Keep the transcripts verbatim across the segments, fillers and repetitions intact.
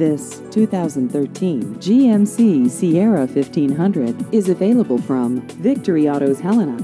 This two thousand thirteen G M C Sierra fifteen hundred is available from Victory Autos Helena.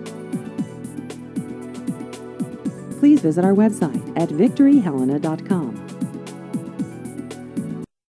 Please visit our website at victory helena dot com.